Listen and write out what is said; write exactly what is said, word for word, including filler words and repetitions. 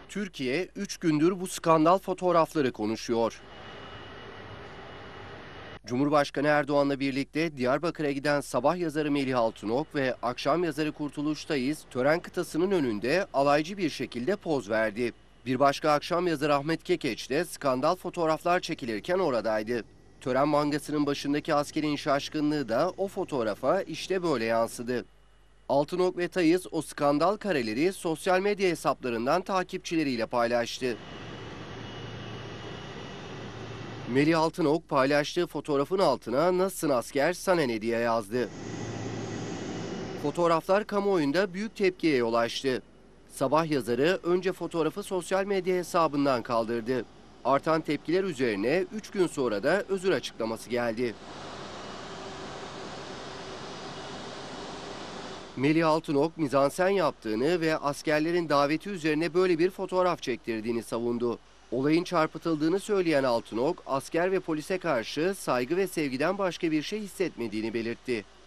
Türkiye üç gündür bu skandal fotoğrafları konuşuyor. Cumhurbaşkanı Erdoğan'la birlikte Diyarbakır'a giden sabah yazarı Melih Altınok ve akşam yazarı Kurtuluş Tayiz tören kıtasının önünde alaycı bir şekilde poz verdi. Bir başka akşam yazarı Ahmet Kekeç de skandal fotoğraflar çekilirken oradaydı. Tören mangasının başındaki askerin şaşkınlığı da o fotoğrafa işte böyle yansıdı. Altınok ve Tayiz o skandal kareleri sosyal medya hesaplarından takipçileriyle paylaştı. Melih Altınok paylaştığı fotoğrafın altına "Nasılsın asker, sana ne?" diye yazdı. Fotoğraflar kamuoyunda büyük tepkiye yol açtı. Sabah yazarı önce fotoğrafı sosyal medya hesabından kaldırdı. Artan tepkiler üzerine üç gün sonra da özür açıklaması geldi. Melih Altınok mizansen yaptığını ve askerlerin daveti üzerine böyle bir fotoğraf çektirdiğini savundu. Olayın çarpıtıldığını söyleyen Altınok, asker ve polise karşı saygı ve sevgiden başka bir şey hissetmediğini belirtti.